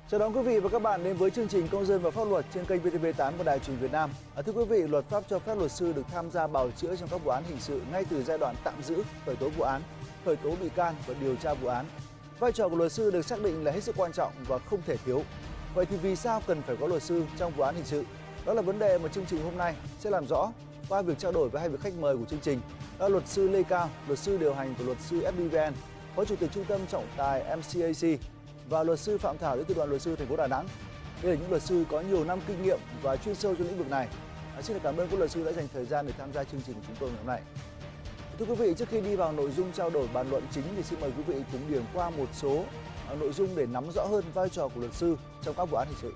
Chào đón quý vị và các bạn đến với chương trình Công dân và Pháp luật trên kênh VTV8 của Đài Truyền hình Việt Nam. Thưa quý vị, luật pháp cho phép luật sư được tham gia bào chữa trong các vụ án hình sự ngay từ giai đoạn tạm giữ, khởi tố vụ án, khởi tố bị can và điều tra vụ án. Vai trò của luật sư được xác định là hết sức quan trọng và không thể thiếu. Vậy thì vì sao cần phải có luật sư trong vụ án hình sự? Đó là vấn đề mà chương trình hôm nay sẽ làm rõ qua việc trao đổi với hai vị khách mời của chương trình. Đó là luật sư Lê Cao, luật sư điều hành của luật sư FBVN, Phó Chủ tịch Trung tâm Trọng tài MCAC và luật sư Phạm Thảo đến từ đoàn luật sư thành phố Đà Nẵng. Đây là những luật sư có nhiều năm kinh nghiệm và chuyên sâu trong lĩnh vực này. Xin được cảm ơn các luật sư đã dành thời gian để tham gia chương trình của chúng tôi ngày hôm nay. Thưa quý vị, trước khi đi vào nội dung trao đổi bàn luận chính thì xin mời quý vị cùng điểm qua một số nội dung để nắm rõ hơn vai trò của luật sư trong các vụ án hình sự.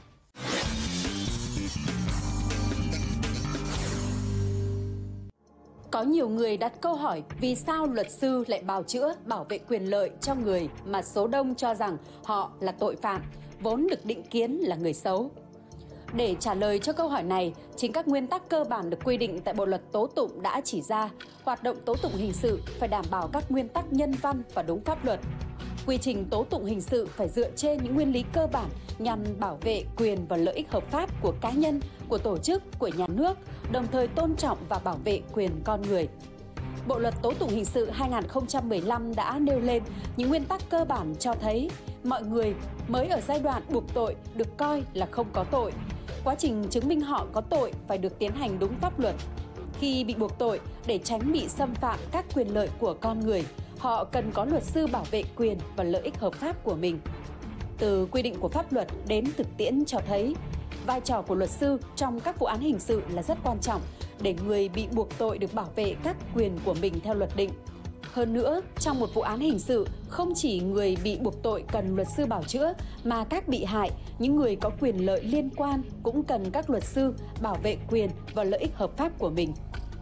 Có nhiều người đặt câu hỏi vì sao luật sư lại bào chữa, bảo vệ quyền lợi cho người mà số đông cho rằng họ là tội phạm, vốn được định kiến là người xấu. Để trả lời cho câu hỏi này, chính các nguyên tắc cơ bản được quy định tại Bộ luật tố tụng đã chỉ ra, hoạt động tố tụng hình sự phải đảm bảo các nguyên tắc nhân văn và đúng pháp luật. Quy trình tố tụng hình sự phải dựa trên những nguyên lý cơ bản nhằm bảo vệ quyền và lợi ích hợp pháp của cá nhân, của tổ chức, của nhà nước, đồng thời tôn trọng và bảo vệ quyền con người. Bộ luật tố tụng hình sự 2015 đã nêu lên những nguyên tắc cơ bản cho thấy mọi người mới ở giai đoạn buộc tội được coi là không có tội. Quá trình chứng minh họ có tội phải được tiến hành đúng pháp luật. Khi bị buộc tội, để tránh bị xâm phạm các quyền lợi của con người, họ cần có luật sư bảo vệ quyền và lợi ích hợp pháp của mình. Từ quy định của pháp luật đến thực tiễn cho thấy, vai trò của luật sư trong các vụ án hình sự là rất quan trọng để người bị buộc tội được bảo vệ các quyền của mình theo luật định. Hơn nữa, trong một vụ án hình sự, không chỉ người bị buộc tội cần luật sư bảo chữa, mà các bị hại, những người có quyền lợi liên quan cũng cần các luật sư bảo vệ quyền và lợi ích hợp pháp của mình.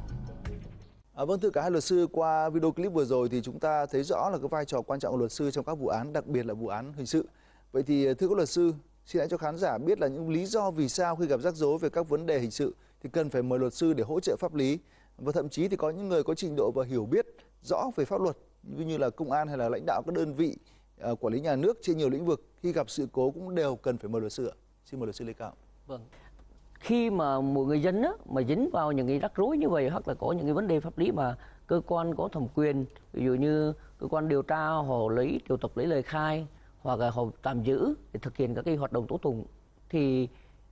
Vâng, thưa cả hai luật sư, qua video clip vừa rồi thì chúng ta thấy rõ là cái vai trò quan trọng của luật sư trong các vụ án, đặc biệt là vụ án hình sự. Vậy thì thưa các luật sư, xin hãy cho khán giả biết là những lý do vì sao khi gặp rắc rối về các vấn đề hình sự thì cần phải mời luật sư để hỗ trợ pháp lý, và thậm chí thì có những người có trình độ và hiểu biết rõ về pháp luật như là công an hay là lãnh đạo các đơn vị quản lý nhà nước trên nhiều lĩnh vực, khi gặp sự cố cũng đều cần phải mời luật sư ạ. Xin mời luật sư Lê Cao. Vâng. Khi mà một người dân mà dính vào những cái rắc rối như vậy, hoặc là có những cái vấn đề pháp lý mà cơ quan có thẩm quyền, ví dụ như cơ quan điều tra họ triệu tập lấy lời khai, hoặc là họ tạm giữ để thực hiện các cái hoạt động tố tụng, thì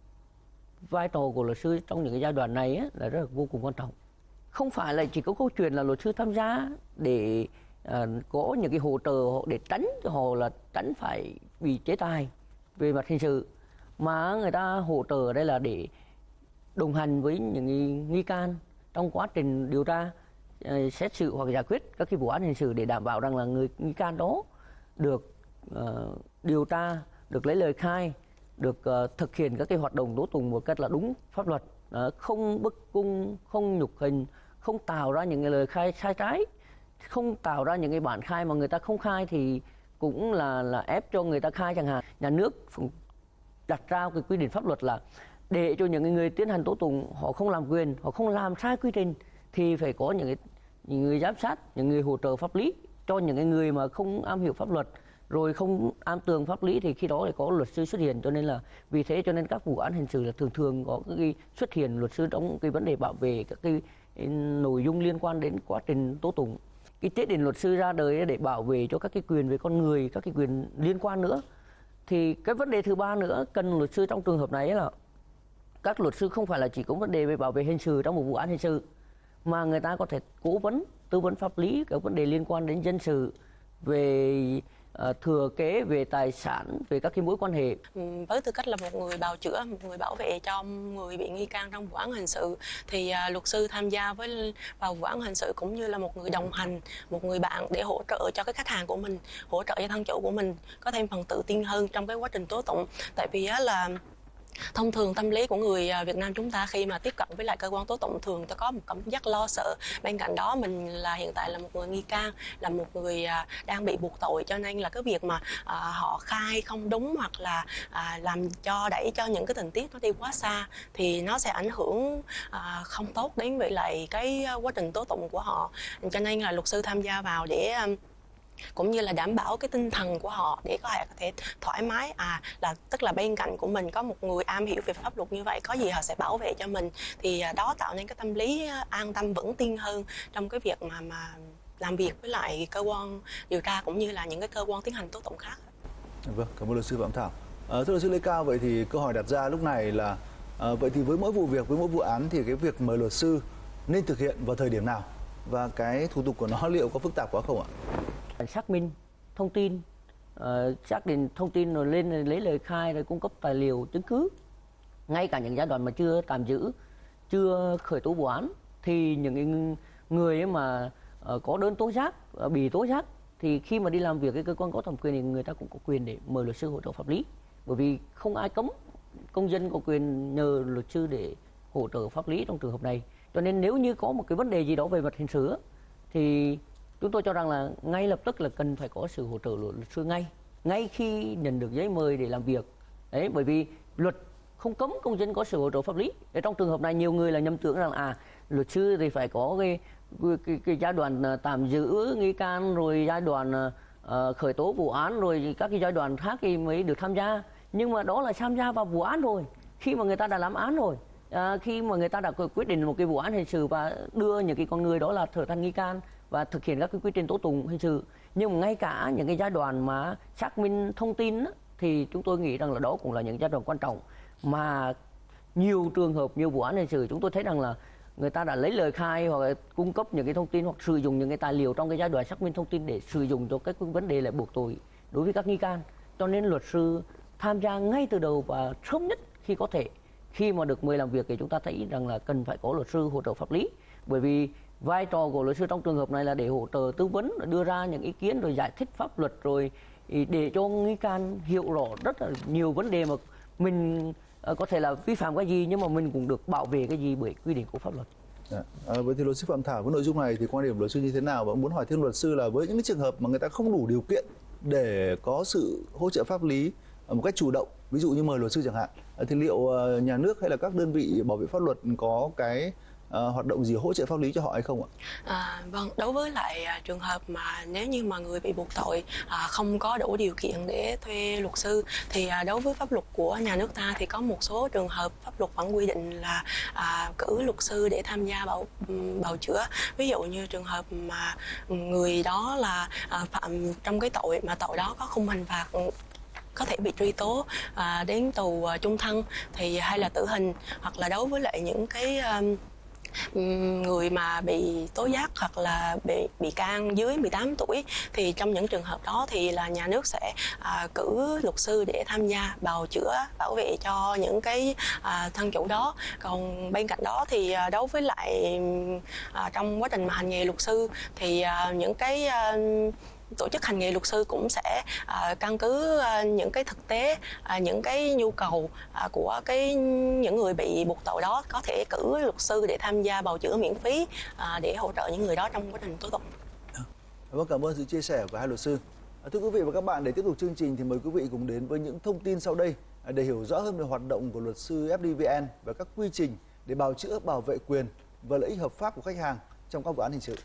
vai trò của luật sư trong những cái giai đoạn này là rất là vô cùng quan trọng. Không phải là chỉ có câu chuyện là luật sư tham gia để có những cái hỗ trợ họ để tránh cho họ là tránh phải bị chế tài về mặt hình sự, mà người ta hỗ trợ ở đây là để đồng hành với những nghi can trong quá trình điều tra, xét xử hoặc giải quyết các cái vụ án hình sự, để đảm bảo rằng là người nghi can đó được điều tra, được lấy lời khai, được thực hiện các cái hoạt động tố tụng một cách là đúng pháp luật, không bức cung, không nhục hình, không tạo ra những cái lời khai sai trái, không tạo ra những cái bản khai mà người ta không khai thì cũng là ép cho người ta khai chẳng hạn. Nhà nước đặt ra cái quy định pháp luật là để cho những người tiến hành tố tụng họ không làm quyền, họ không làm sai quy trình, thì phải có những người giám sát, những người hỗ trợ pháp lý cho những người mà không am hiểu pháp luật, rồi không am tường pháp lý, thì khi đó lại có luật sư xuất hiện. Cho nên là vì thế cho nên các vụ án hình sự là thường có cái xuất hiện luật sư trong cái vấn đề bảo vệ các cái nội dung liên quan đến quá trình tố tụng. Cái chế định luật sư ra đời để bảo vệ cho các cái quyền về con người, các cái quyền liên quan nữa. Thì cái vấn đề thứ ba nữa cần luật sư trong trường hợp này là các luật sư không phải là chỉ có vấn đề về bảo vệ hình sự trong một vụ án hình sự, mà người ta có thể cố vấn, tư vấn pháp lý các vấn đề liên quan đến dân sự, về thừa kế, về tài sản, về các cái mối quan hệ. Với tư cách là một người bào chữa, một người bảo vệ cho người bị nghi can trong vụ án hình sự, thì luật sư tham gia vào vụ án hình sự cũng như là một người đồng hành, một người bạn để hỗ trợ cho cái khách hàng của mình, hỗ trợ cho thân chủ của mình có thêm phần tự tin hơn trong cái quá trình tố tụng. Tại vì là thông thường tâm lý của người Việt Nam chúng ta khi mà tiếp cận với lại cơ quan tố tụng thường ta có một cảm giác lo sợ. Bên cạnh đó mình là hiện tại là một người nghi can, là một người đang bị buộc tội, cho nên là cái việc mà họ khai không đúng hoặc là làm đẩy cho những cái tình tiết nó đi quá xa thì nó sẽ ảnh hưởng không tốt đến với lại cái quá trình tố tụng của họ. Cho nên là luật sư tham gia vào để cũng như là đảm bảo cái tinh thần của họ để có thể thoải mái, là tức là bên cạnh của mình có một người am hiểu về pháp luật như vậy, có gì họ sẽ bảo vệ cho mình, thì đó tạo nên cái tâm lý an tâm vững tin hơn trong cái việc mà làm việc với lại cơ quan điều tra cũng như là những cái cơ quan tiến hành tố tụng khác. Vâng, cảm ơn luật sư Phạm Thảo. Thưa luật sư Lê Cao, vậy thì câu hỏi đặt ra lúc này là vậy thì với mỗi vụ việc, với mỗi vụ án thì cái việc mời luật sư nên thực hiện vào thời điểm nào và cái thủ tục của nó liệu có phức tạp quá không ạ? Xác minh thông tin, xác định thông tin rồi lên lấy lời khai rồi cung cấp tài liệu chứng cứ. Ngay cả những giai đoạn mà chưa tạm giữ, chưa khởi tố vụ án thì những người mà có đơn tố giác, bị tố giác thì khi mà đi làm việc với cơ quan có thẩm quyền thì người ta cũng có quyền để mời luật sư hỗ trợ pháp lý, bởi vì không ai cấm công dân có quyền nhờ luật sư để hỗ trợ pháp lý trong trường hợp này. Cho nên nếu như có một cái vấn đề gì đó về mặt hình sự thì chúng tôi cho rằng là ngay lập tức là cần phải có sự hỗ trợ luật sư ngay khi nhận được giấy mời để làm việc. Đấy, bởi vì luật không cấm công dân có sự hỗ trợ pháp lý. Để trong trường hợp này nhiều người là nhầm tưởng rằng luật sư thì phải có cái giai đoạn tạm giữ nghi can, rồi giai đoạn khởi tố vụ án, rồi các cái giai đoạn khác thì mới được tham gia. Nhưng mà đó là tham gia vào vụ án rồi, khi mà người ta đã làm án rồi, khi mà người ta đã quyết định một cái vụ án hình sự và đưa những cái con người đó là trở thành nghi can và thực hiện các cái quy trình tố tụng hình sự. Nhưng mà ngay cả những cái giai đoạn mà xác minh thông tin thì chúng tôi nghĩ rằng là đó cũng là những giai đoạn quan trọng mà nhiều trường hợp, nhiều vụ án hình sự chúng tôi thấy rằng là người ta đã lấy lời khai hoặc là cung cấp những cái thông tin hoặc sử dụng những cái tài liệu trong cái giai đoạn xác minh thông tin để sử dụng cho các vấn đề là buộc tội đối với các nghi can. Cho nên luật sư tham gia ngay từ đầu và sớm nhất khi có thể. Khi mà được mời làm việc thì chúng ta thấy rằng là cần phải có luật sư hỗ trợ pháp lý, bởi vì vai trò của luật sư trong trường hợp này là để hỗ trợ tư vấn, đưa ra những ý kiến rồi giải thích pháp luật, rồi để cho nghi can hiểu rõ rất là nhiều vấn đề mà mình có thể là vi phạm cái gì nhưng mà mình cũng được bảo vệ cái gì bởi quy định của pháp luật. Vậy thì luật sư Phạm Thảo với nội dung này thì quan điểm luật sư như thế nào? Và muốn hỏi thêm luật sư là với những cái trường hợp mà người ta không đủ điều kiện để có sự hỗ trợ pháp lý một cách chủ động, ví dụ như mời luật sư chẳng hạn, thì liệu nhà nước hay là các đơn vị bảo vệ pháp luật có cái hoạt động gì hỗ trợ pháp lý cho họ hay không ạ? Vâng, đối với lại trường hợp mà nếu như mà người bị buộc tội không có đủ điều kiện để thuê luật sư thì đối với pháp luật của nhà nước ta thì có một số trường hợp pháp luật vẫn quy định là cử luật sư để tham gia bào chữa. Ví dụ như trường hợp mà người đó là phạm trong cái tội mà tội đó có khung hình phạt có thể bị truy tố đến tù chung thân thì hay là tử hình, hoặc là đối với lại những cái người mà bị tố giác hoặc là bị can dưới 18 tuổi thì trong những trường hợp đó thì là nhà nước sẽ cử luật sư để tham gia bào chữa, bảo vệ cho những cái thân chủ đó. Còn bên cạnh đó thì đối với lại trong quá trình mà hành nghề luật sư thì những cái tổ chức hành nghề luật sư cũng sẽ căn cứ những cái thực tế, những cái nhu cầu của những người bị buộc tội đó, có thể cử luật sư để tham gia bào chữa miễn phí để hỗ trợ những người đó trong quá trình tố tụng. Vâng, cảm ơn sự chia sẻ của hai luật sư. Thưa quý vị và các bạn, để tiếp tục chương trình thì mời quý vị cùng đến với những thông tin sau đây để hiểu rõ hơn về hoạt động của luật sư FDVN và các quy trình để bào chữa, bảo vệ quyền và lợi ích hợp pháp của khách hàng trong các vụ án hình sự.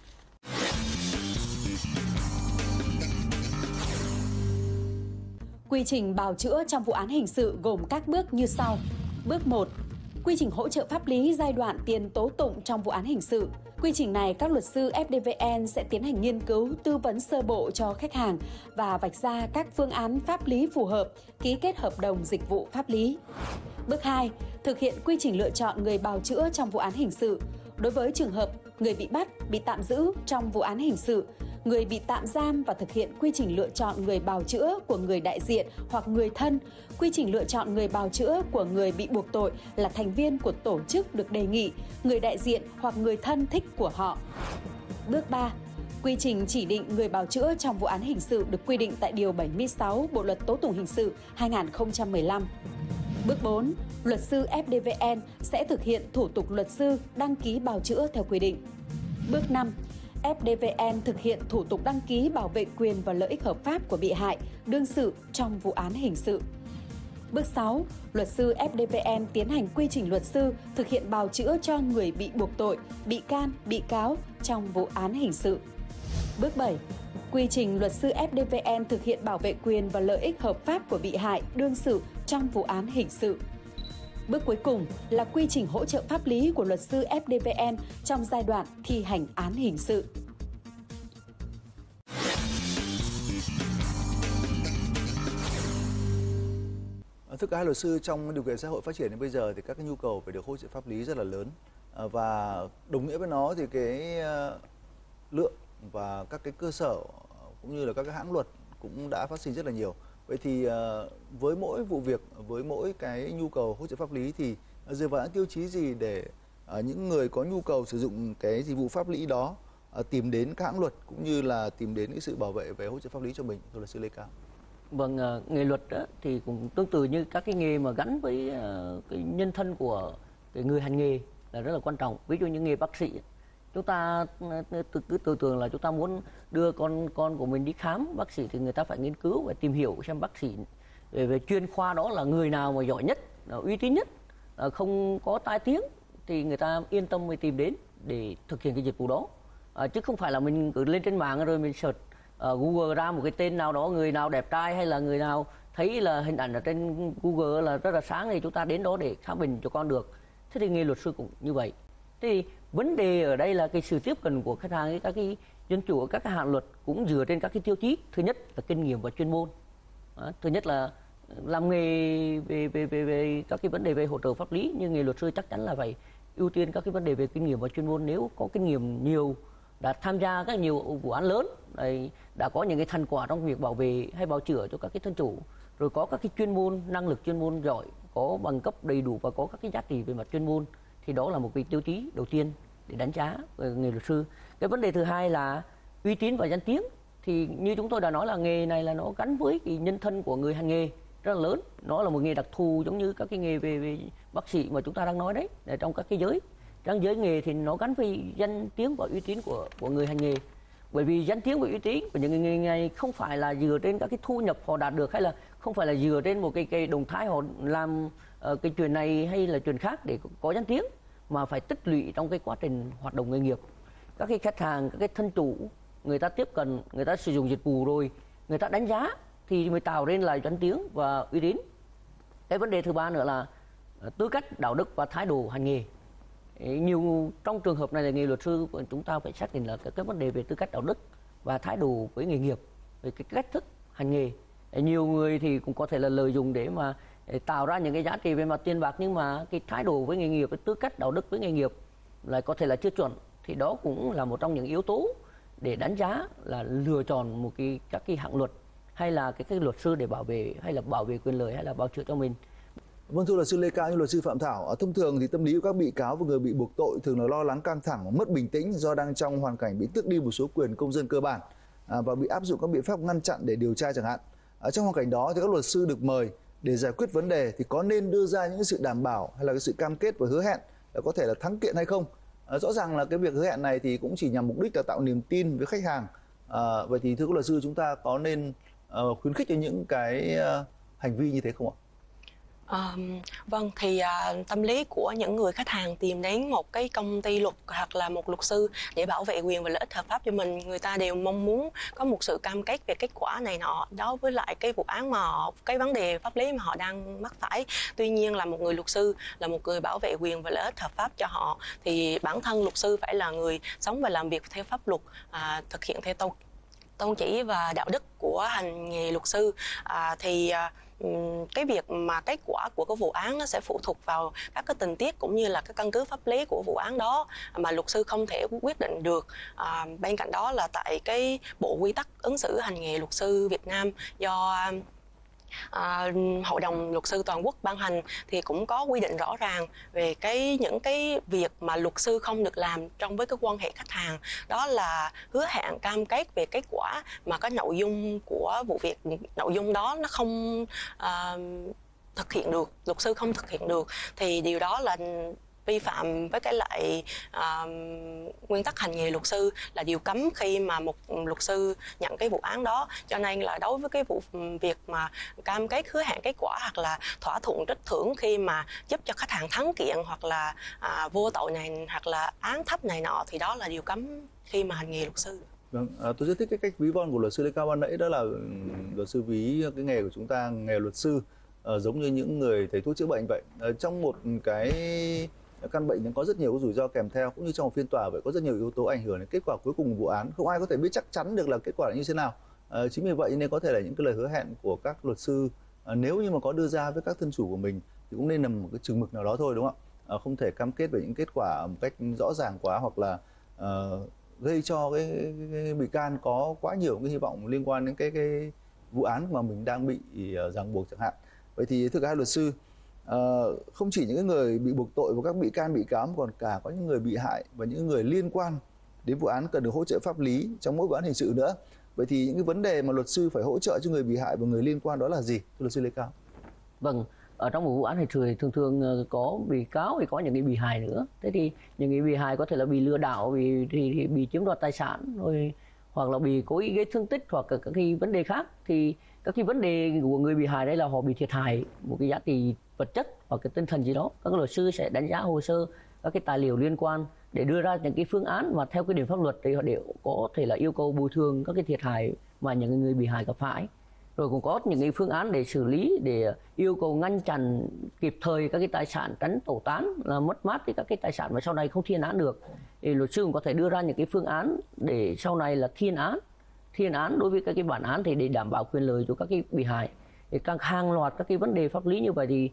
Quy trình bào chữa trong vụ án hình sự gồm các bước như sau. Bước 1. Quy trình hỗ trợ pháp lý giai đoạn tiền tố tụng trong vụ án hình sự. Quy trình này các luật sư FDVN sẽ tiến hành nghiên cứu, tư vấn sơ bộ cho khách hàng và vạch ra các phương án pháp lý phù hợp, ký kết hợp đồng dịch vụ pháp lý. Bước 2. Thực hiện quy trình lựa chọn người bào chữa trong vụ án hình sự. Đối với trường hợp người bị bắt, bị tạm giữ trong vụ án hình sự, người bị tạm giam và thực hiện quy trình lựa chọn người bào chữa của người đại diện hoặc người thân. Quy trình lựa chọn người bào chữa của người bị buộc tội là thành viên của tổ chức được đề nghị, người đại diện hoặc người thân thích của họ. Bước 3. Quy trình chỉ định người bào chữa trong vụ án hình sự được quy định tại Điều 76 Bộ Luật Tố tụng Hình sự 2015. Bước 4. Luật sư FDVN sẽ thực hiện thủ tục luật sư đăng ký bào chữa theo quy định. Bước 5. FDVN thực hiện thủ tục đăng ký bảo vệ quyền và lợi ích hợp pháp của bị hại, đương sự trong vụ án hình sự. Bước 6. Luật sư FDVN tiến hành quy trình luật sư thực hiện bào chữa cho người bị buộc tội, bị can, bị cáo trong vụ án hình sự. Bước 7. quy trình luật sư FDVN thực hiện bảo vệ quyền và lợi ích hợp pháp của bị hại đương sự trong vụ án hình sự. Bước cuối cùng là quy trình hỗ trợ pháp lý của luật sư FDVN trong giai đoạn thi hành án hình sự. Thưa các luật sư, trong điều kiện xã hội phát triển đến bây giờ thì các cái nhu cầu về được hỗ trợ pháp lý rất là lớn, và đồng nghĩa với nó thì cái lượng và các cái cơ sở cũng như là các cái hãng luật cũng đã phát sinh rất là nhiều. Vậy thì với mỗi vụ việc, với mỗi cái nhu cầu hỗ trợ pháp lý thì dựa vào những tiêu chí gì để những người có nhu cầu sử dụng cái dịch vụ pháp lý đó tìm đến các hãng luật cũng như là tìm đến cái sự bảo vệ về hỗ trợ pháp lý cho mình, thưa luật sư Lê Cao? Vâng, nghề luật đó thì cũng tương tự như các cái nghề mà gắn với cái nhân thân của cái người hành nghề là rất là quan trọng. Ví dụ như nghề bác sĩ, chúng ta cứ tưởng tượng là chúng ta muốn đưa con của mình đi khám bác sĩ thì người ta phải nghiên cứu và tìm hiểu xem bác sĩ về chuyên khoa đó là người nào mà giỏi nhất, uy tín nhất, không có tai tiếng thì người ta yên tâm mới tìm đến để thực hiện cái dịch vụ đó. Chứ không phải là mình cứ lên trên mạng rồi mình search Google ra một cái tên nào đó, người nào đẹp trai hay là người nào thấy là hình ảnh ở trên Google là rất là sáng thì chúng ta đến đó để khám bệnh cho con được. Thế thì nghề luật sư cũng như vậy. Thế thì vấn đề ở đây là cái sự tiếp cận của khách hàng, các cái dân chủ, các cái hãng luật cũng dựa trên các cái tiêu chí. Thứ nhất là kinh nghiệm và chuyên môn. Thứ nhất là làm nghề về các cái vấn đề về hỗ trợ pháp lý, nhưng nghề luật sư chắc chắn là phải ưu tiên các cái vấn đề về kinh nghiệm và chuyên môn. Nếu có kinh nghiệm nhiều, đã tham gia các nhiều vụ án lớn, đã có những cái thành quả trong việc bảo vệ hay bào chữa cho các cái thân chủ, rồi có các cái chuyên môn, năng lực chuyên môn giỏi, có bằng cấp đầy đủ và có các cái giá trị về mặt chuyên môn, thì đó là một cái tiêu chí đầu tiên để đánh giá về nghề luật sư. Cái vấn đề thứ hai là uy tín và danh tiếng. Thì như chúng tôi đã nói là nghề này là nó gắn với cái nhân thân của người hành nghề rất là lớn. Nó là một nghề đặc thù giống như các cái nghề về bác sĩ mà chúng ta đang nói đấy, trong các cái giới. Trong giới nghề thì nó gắn với danh tiếng và uy tín của người hành nghề. Bởi vì danh tiếng và uy tín của những người này không phải là dựa trên các cái thu nhập họ đạt được, hay là không phải là dựa trên một cái động thái họ làm cái chuyện này hay là chuyện khác để có danh tiếng, mà phải tích lũy trong cái quá trình hoạt động nghề nghiệp. Các cái khách hàng, các cái thân chủ, người ta tiếp cận, người ta sử dụng dịch vụ rồi, người ta đánh giá thì mới tạo nên là danh tiếng và uy tín. Cái vấn đề thứ ba nữa là tư cách, đạo đức và thái độ hành nghề. Nhiều trong trường hợp này là nghề luật sư của chúng ta phải xác định là cái vấn đề về tư cách, đạo đức và thái độ với nghề nghiệp, về cái cách thức hành nghề. Nhiều người thì cũng có thể là lợi dụng để mà tạo ra những cái giá trị về mặt tiền bạc, nhưng mà cái thái độ với nghề nghiệp, cái tư cách đạo đức với nghề nghiệp lại có thể là chưa chuẩn. Thì đó cũng là một trong những yếu tố để đánh giá là lựa chọn một các cái hạng luật hay là cái luật sư để bảo vệ, hay là bảo vệ quyền lợi hay là bào chữa cho mình. Vâng, thưa luật sư Lê Cao, như luật sư Phạm Thảo, thông thường thì tâm lý của các bị cáo và người bị buộc tội thường là lo lắng, căng thẳng, mất bình tĩnh do đang trong hoàn cảnh bị tước đi một số quyền công dân cơ bản và bị áp dụng các biện pháp ngăn chặn để điều tra chẳng hạn. Trong hoàn cảnh đó thì các luật sư được mời để giải quyết vấn đề thì có nên đưa ra những sự đảm bảo hay là cái sự cam kết và hứa hẹn là có thể là thắng kiện hay không? Rõ ràng là cái việc hứa hẹn này thì cũng chỉ nhằm mục đích là tạo niềm tin với khách hàng. Vậy thì thưa các luật sư, chúng ta có nên khuyến khích cho những cái hành vi như thế không ạ? Vâng, thì tâm lý của những người khách hàng tìm đến một cái công ty luật hoặc là một luật sư để bảo vệ quyền và lợi ích hợp pháp cho mình, người ta đều mong muốn có một sự cam kết về kết quả này nọ đó với lại cái vụ án mà cái vấn đề pháp lý mà họ đang mắc phải. Tuy nhiên là một người luật sư là một người bảo vệ quyền và lợi ích hợp pháp cho họ, thì bản thân luật sư phải là người sống và làm việc theo pháp luật, thực hiện theo tôn chỉ và đạo đức của hành nghề luật sư. Cái việc mà kết quả của cái vụ án nó sẽ phụ thuộc vào các cái tình tiết cũng như là cái căn cứ pháp lý của vụ án đó mà luật sư không thể quyết định được. Bên cạnh đó là tại cái bộ quy tắc ứng xử hành nghề luật sư Việt Nam do Hội đồng luật sư toàn quốc ban hành thì cũng có quy định rõ ràng về những cái việc mà luật sư không được làm trong với cái quan hệ khách hàng, đó là hứa hẹn cam kết về kết quả mà cái nội dung của vụ việc, nội dung đó nó không thực hiện được, luật sư không thực hiện được thì điều đó là vi phạm với cái lại nguyên tắc hành nghề luật sư, là điều cấm khi mà một luật sư nhận cái vụ án đó. Cho nên là đối với cái vụ việc mà cam kết hứa hẹn kết quả hoặc là thỏa thuận trích thưởng khi mà giúp cho khách hàng thắng kiện hoặc là vô tội này hoặc là án thấp này nọ thì đó là điều cấm khi mà hành nghề luật sư. Vâng, tôi rất thích cái cách ví von của luật sư Lê Cao ban nãy, đó là luật sư ví cái nghề của chúng ta, nghề luật sư giống như những người thầy thuốc chữa bệnh vậy. Trong một cái căn bệnh có rất nhiều cái rủi ro kèm theo, cũng như trong một phiên tòa vậy, có rất nhiều yếu tố ảnh hưởng đến kết quả cuối cùng của vụ án. Không ai có thể biết chắc chắn được là kết quả là như thế nào. Chính vì vậy nên có thể là những cái lời hứa hẹn của các luật sư, nếu như mà có đưa ra với các thân chủ của mình thì cũng nên nằm một cái chừng mực nào đó thôi, đúng không ạ? Không thể cam kết về những kết quả một cách rõ ràng quá, hoặc là gây cho cái bị can có quá nhiều cái hy vọng liên quan đến cái vụ án mà mình đang bị ràng buộc chẳng hạn. Vậy thì thưa các hai luật sư, không chỉ những người bị buộc tội và các bị can bị cáo, còn cả có những người bị hại và những người liên quan đến vụ án cần được hỗ trợ pháp lý trong mỗi vụ án hình sự nữa. Vậy thì những cái vấn đề mà luật sư phải hỗ trợ cho người bị hại và người liên quan đó là gì, thưa luật sư Lê Cao? Vâng, ở trong một vụ án hình sự thì thường thường có bị cáo thì có những cái bị hại nữa. Thế thì những cái bị hại có thể là bị lừa đảo, thì bị chiếm đoạt tài sản, rồi hoặc là bị cố ý gây thương tích, hoặc các cái vấn đề khác. Thì các cái vấn đề của người bị hại đây là họ bị thiệt hại một cái giá trị vật chất hoặc cái tinh thần gì đó. Các luật sư sẽ đánh giá hồ sơ, các cái tài liệu liên quan để đưa ra những cái phương án mà theo quy định pháp luật thì họ đều có thể là yêu cầu bồi thường các cái thiệt hại mà những người bị hại gặp phải. Rồi cũng có những cái phương án để xử lý, để yêu cầu ngăn chặn kịp thời các cái tài sản, tránh tẩu tán, là mất mát các cái tài sản mà sau này không thi hành án được. Thì luật sư cũng có thể đưa ra những cái phương án để sau này là thi hành án đối với các cái bản án, thì để đảm bảo quyền lợi cho các cái bị hại. Thì càng hàng loạt các cái vấn đề pháp lý như vậy thì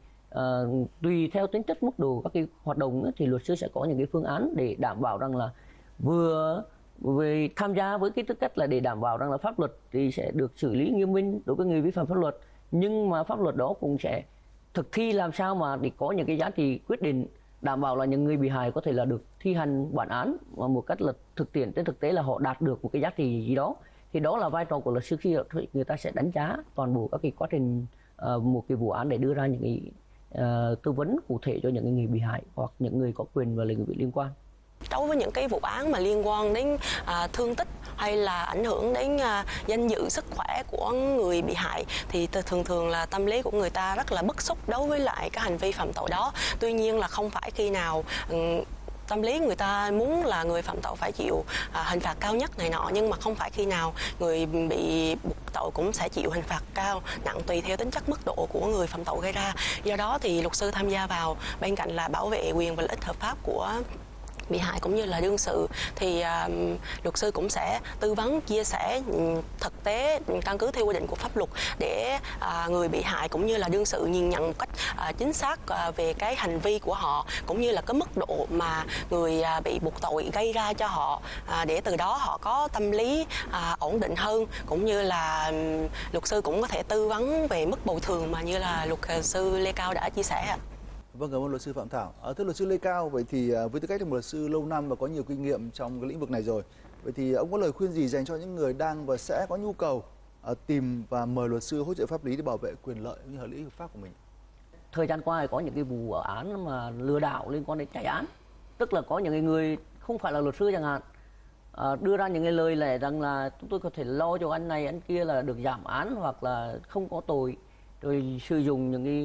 tùy theo tính chất mức độ các cái hoạt động thì luật sư sẽ có những cái phương án để đảm bảo rằng là vừa về tham gia với cái tư cách là để đảm bảo rằng là pháp luật thì sẽ được xử lý nghiêm minh đối với người vi phạm pháp luật, nhưng mà pháp luật đó cũng sẽ thực thi làm sao mà để có những cái giá trị quyết định, đảm bảo là những người bị hại có thể là được thi hành bản án và một cách là thực tiễn, trên thực tế là họ đạt được một cái giá trị gì đó. Thì đó là vai trò của luật sư khi người ta sẽ đánh giá toàn bộ các cái quá trình một cái vụ án để đưa ra những cái tư vấn cụ thể cho những người bị hại hoặc những người có quyền và lợi ích liên quan. Đối với những cái vụ án mà liên quan đến thương tích hay là ảnh hưởng đến danh dự sức khỏe của người bị hại thì thường thường là tâm lý của người ta rất là bức xúc đối với lại cái hành vi phạm tội đó. Tuy nhiên là không phải khi nào tâm lý người ta muốn là người phạm tội phải chịu hình phạt cao nhất này nọ, nhưng mà không phải khi nào người bị buộc tội cũng sẽ chịu hình phạt cao nặng, tùy theo tính chất mức độ của người phạm tội gây ra. Do đó thì luật sư tham gia vào, bên cạnh là bảo vệ quyền và lợi ích hợp pháp của bị hại cũng như là đương sự, thì luật sư cũng sẽ tư vấn, chia sẻ thực tế căn cứ theo quy định của pháp luật để người bị hại cũng như là đương sự nhìn nhận một cách chính xác về cái hành vi của họ, cũng như là cái mức độ mà người bị buộc tội gây ra cho họ, để từ đó họ có tâm lý ổn định hơn, cũng như là luật sư cũng có thể tư vấn về mức bồi thường mà như là luật sư Lê Cao đã chia sẻ. Vâng, cảm ơn luật sư Phạm Thảo. Thưa luật sư Lê Cao, vậy thì với tư cách là một luật sư lâu năm và có nhiều kinh nghiệm trong cái lĩnh vực này rồi, vậy thì ông có lời khuyên gì dành cho những người đang và sẽ có nhu cầu tìm và mời luật sư hỗ trợ pháp lý để bảo vệ quyền lợi cũng như hợp lý hợp pháp của mình? Thời gian qua có những cái vụ án mà lừa đảo liên quan đến chạy án, tức là có những người không phải là luật sư chẳng hạn, đưa ra những cái lời lẽ rằng là chúng tôi có thể lo cho anh này anh kia là được giảm án hoặc là không có tội, rồi sử dụng những cái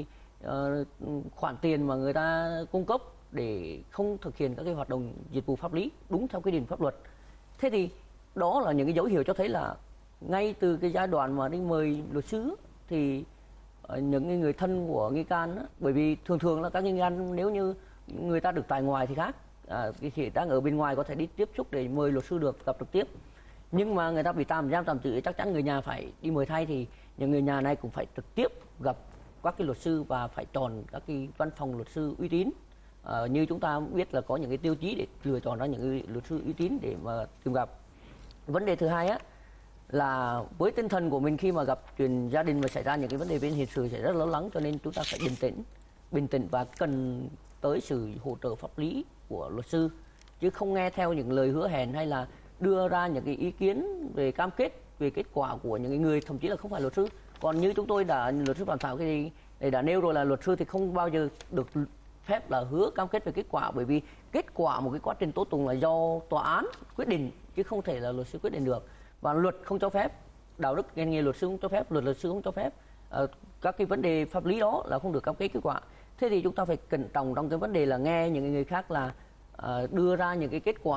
khoản tiền mà người ta cung cấp để không thực hiện các cái hoạt động dịch vụ pháp lý đúng theo quy định pháp luật. Thế thì đó là những cái dấu hiệu cho thấy là ngay từ cái giai đoạn mà đi mời luật sư thì những người thân của nghi can, bởi vì thường thường là các nghi can nếu như người ta được tại ngoài thì khác, thì đang ở bên ngoài có thể đi tiếp xúc để mời luật sư được gặp trực tiếp, nhưng mà người ta bị tạm giam tạm giữ chắc chắn người nhà phải đi mời thay, thì những người nhà này cũng phải trực tiếp gặp các cái luật sư và phải chọn các cái văn phòng luật sư uy tín. Như chúng ta biết là có những cái tiêu chí để lựa chọn ra những luật sư uy tín để mà tìm gặp. Vấn đề thứ hai là với tinh thần của mình khi mà gặp chuyện gia đình mà xảy ra những cái vấn đề bên hình sự sẽ rất lo lắng, cho nên chúng ta phải bình tĩnh và cần tới sự hỗ trợ pháp lý của luật sư, chứ không nghe theo những lời hứa hẹn hay là đưa ra những cái ý kiến về cam kết về kết quả của những người thậm chí là không phải luật sư. Còn như chúng tôi luật sư Phạm Thảo thì đã nêu rồi là luật sư thì không bao giờ được phép là hứa cam kết về kết quả, bởi vì kết quả một cái quá trình tố tụng là do tòa án quyết định chứ không thể là luật sư quyết định được, và luật không cho phép, đạo đức nghề nghiệp luật sư không cho phép, luật sư không cho phép các cái vấn đề pháp lý đó là không được cam kết kết quả. Thế thì chúng ta phải cẩn trọng trong cái vấn đề là nghe những người khác là đưa ra những cái kết quả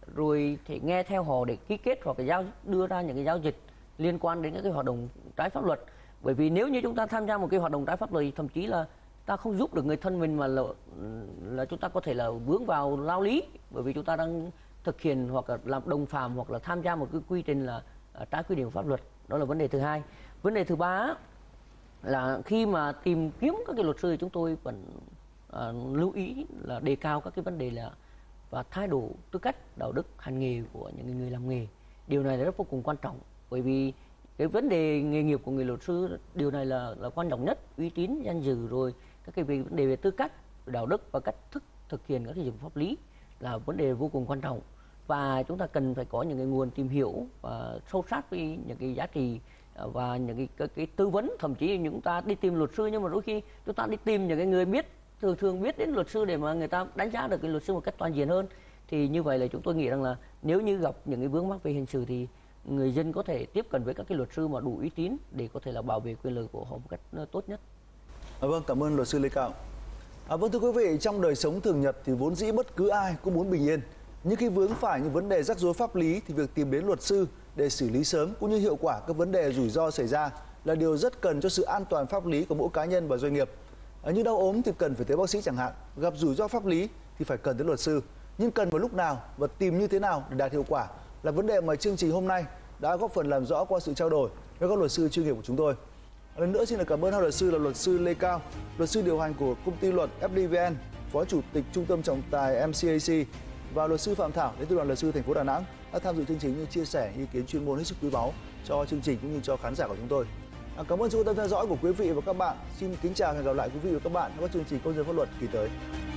rồi thì nghe theo họ để ký kết hoặc là đưa ra những cái giao dịch liên quan đến các cái hoạt động trái pháp luật. Bởi vì nếu như chúng ta tham gia một cái hoạt động trái pháp luật, thậm chí là ta không giúp được người thân mình mà là chúng ta có thể là vướng vào lao lý, bởi vì chúng ta đang thực hiện hoặc là làm đồng phạm hoặc là tham gia một cái quy trình là trái quy định của pháp luật. Đó là vấn đề thứ hai. Vấn đề thứ ba là khi mà tìm kiếm các cái luật sư thì chúng tôi vẫn lưu ý là đề cao các cái vấn đề là và thái độ, tư cách, đạo đức, hành nghề của những người làm nghề. Điều này là rất vô cùng quan trọng, bởi vì cái vấn đề nghề nghiệp của người luật sư, điều này là quan trọng nhất, uy tín, danh dự, rồi các cái vấn đề về tư cách, đạo đức và cách thức thực hiện các cái dịch vụ pháp lý là vấn đề vô cùng quan trọng. Và chúng ta cần phải có những cái nguồn tìm hiểu và sâu sát với những cái giá trị và những cái tư vấn. Thậm chí chúng ta đi tìm luật sư, nhưng mà đôi khi chúng ta đi tìm những cái người thường biết đến luật sư để mà người ta đánh giá được cái luật sư một cách toàn diện hơn. Thì như vậy là chúng tôi nghĩ rằng là nếu như gặp những cái vướng mắc về hình sự thì người dân có thể tiếp cận với các cái luật sư mà đủ uy tín để có thể là bảo vệ quyền lợi của họ một cách tốt nhất. Vâng, cảm ơn luật sư Lê Cao. Vâng, thưa quý vị, trong đời sống thường nhật thì vốn dĩ bất cứ ai cũng muốn bình yên. Nhưng khi vướng phải những vấn đề rắc rối pháp lý thì việc tìm đến luật sư để xử lý sớm cũng như hiệu quả các vấn đề rủi ro xảy ra là điều rất cần cho sự an toàn pháp lý của mỗi cá nhân và doanh nghiệp. Như đau ốm thì cần phải tới bác sĩ chẳng hạn, gặp rủi ro pháp lý thì phải cần tới luật sư. Nhưng cần vào lúc nào và tìm như thế nào để đạt hiệu quả là vấn đề mà chương trình hôm nay đã góp phần làm rõ qua sự trao đổi với các luật sư chuyên nghiệp của chúng tôi. Lần nữa xin được cảm ơn hai luật sư là luật sư Lê Cao, luật sư điều hành của công ty luật FDVN, phó chủ tịch trung tâm trọng tài MCAC, và luật sư Phạm Thảo đến từ đoàn luật sư thành phố Đà Nẵng đã tham dự chương trình, như chia sẻ ý kiến chuyên môn hết sức quý báu cho chương trình cũng như cho khán giả của chúng tôi. Cảm ơn sự quan tâm theo dõi của quý vị và các bạn. Xin kính chào và hẹn gặp lại quý vị và các bạn trong các chương trình Công dân Pháp luật kỳ tới.